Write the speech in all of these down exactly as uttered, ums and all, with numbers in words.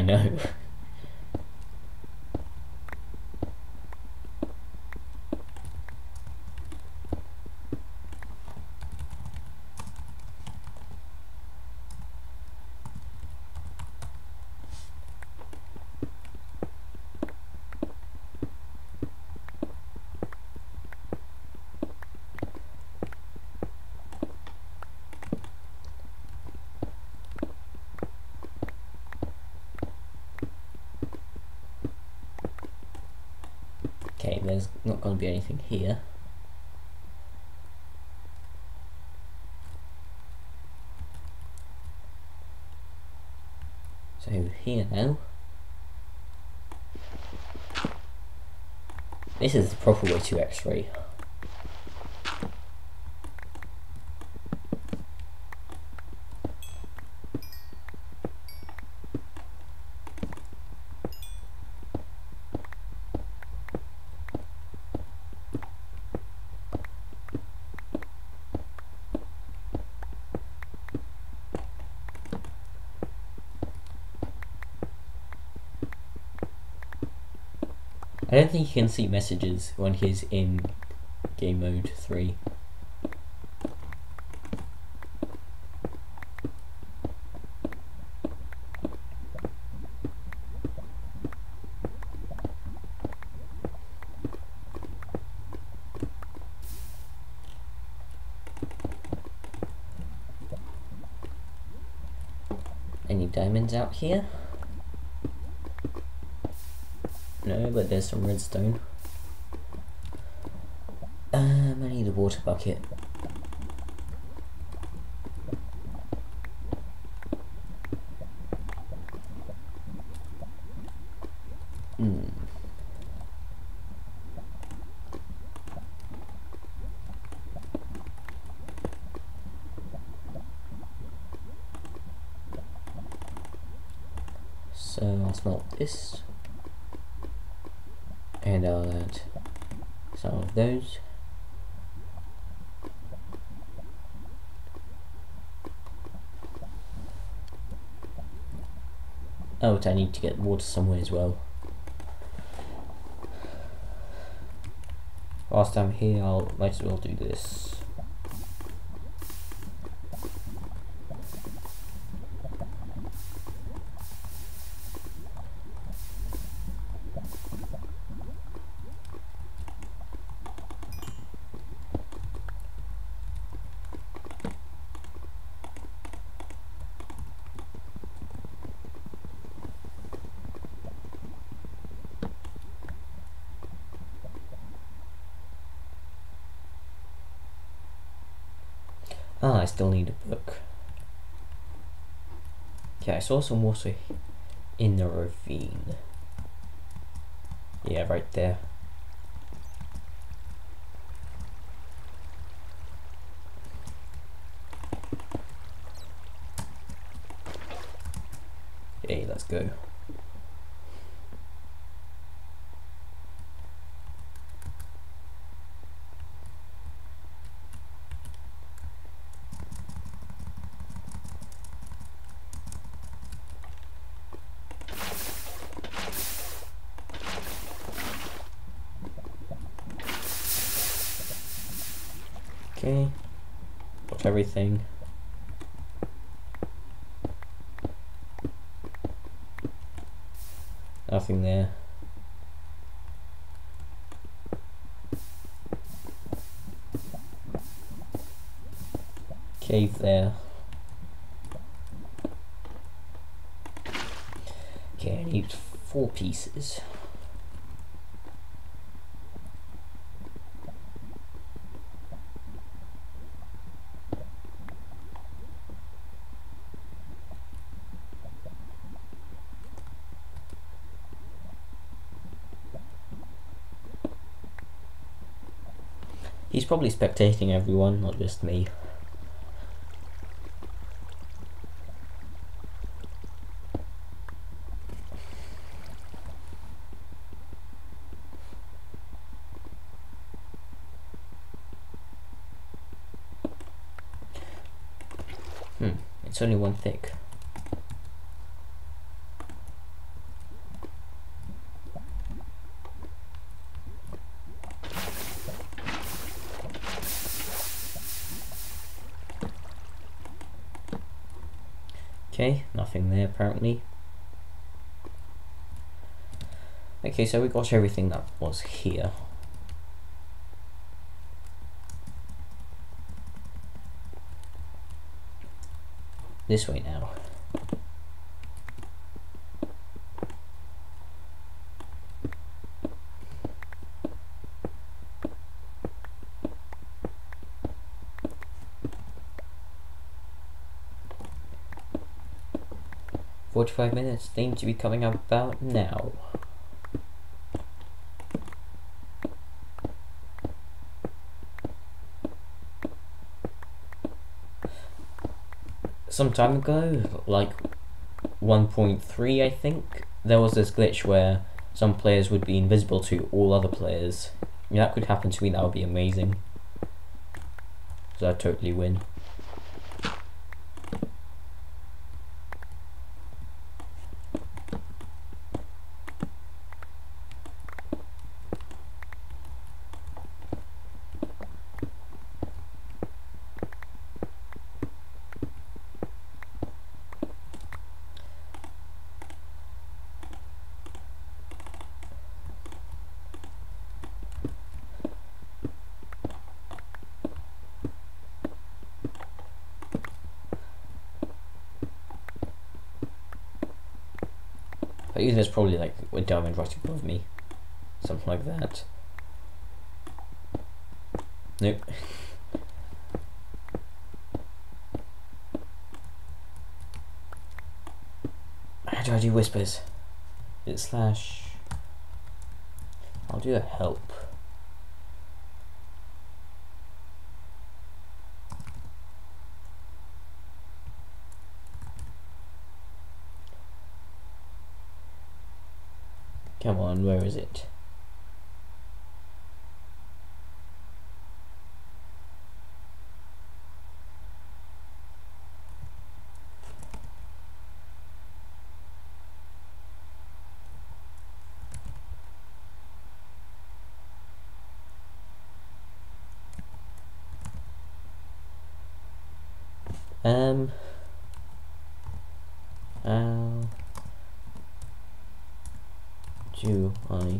know. Okay, there's not going to be anything here. So here now. This is the proper way to X-ray. I don't think you can see messages when he's in game mode three. Any diamonds out here? No, but there's some redstone. Um, I need a water bucket. Hmm. So I'll smelt this. And I'll add some of those. Oh, but I need to get water somewhere as well. Whilst I'm here, I'll might as well do this. Ah, I still need a book. Okay, I saw some water in the ravine. Yeah, right there. Okay, let's go. Okay, got everything. Nothing there. Cave there. Okay, I need four pieces. He's probably spectating everyone, not just me. Hmm, it's only one thick. Okay, nothing there apparently. Okay, so we got everything that was here. This way now. Forty-five minutes seem to be coming up about now. Some time ago, like one point three I think, there was this glitch where some players would be invisible to all other players. If that could happen to me, that would be amazing. So I'd totally win. But even there's probably like a diamond right above me. Something like that. Nope. How do I do whispers? Is it slash? I'll do a help. Come on, where is it? Um, how do I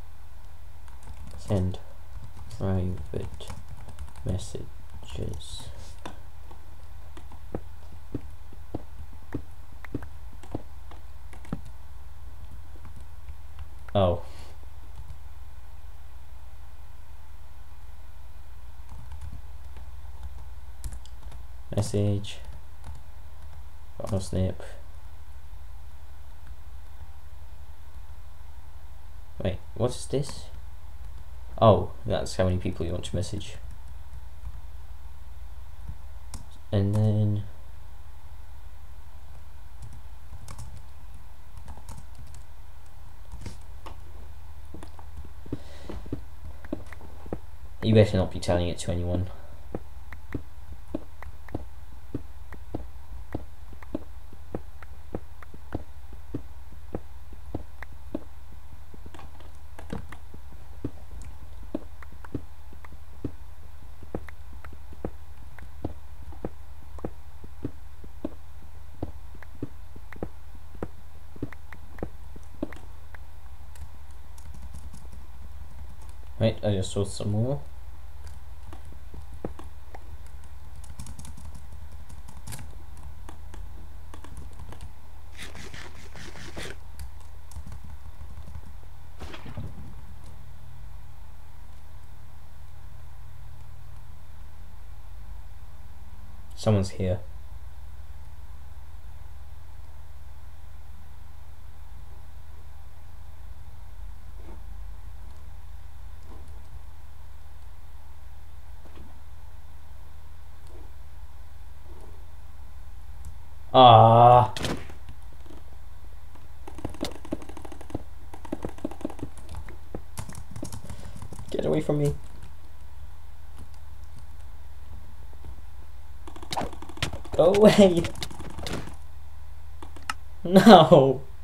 send private messages? Oh. Message. File snip. Wait, what is this? Oh, that's how many people you want to message. And then you better not be telling it to anyone. Wait, I just saw some more. Someone's here. Ah. Get away from me. Go away. No.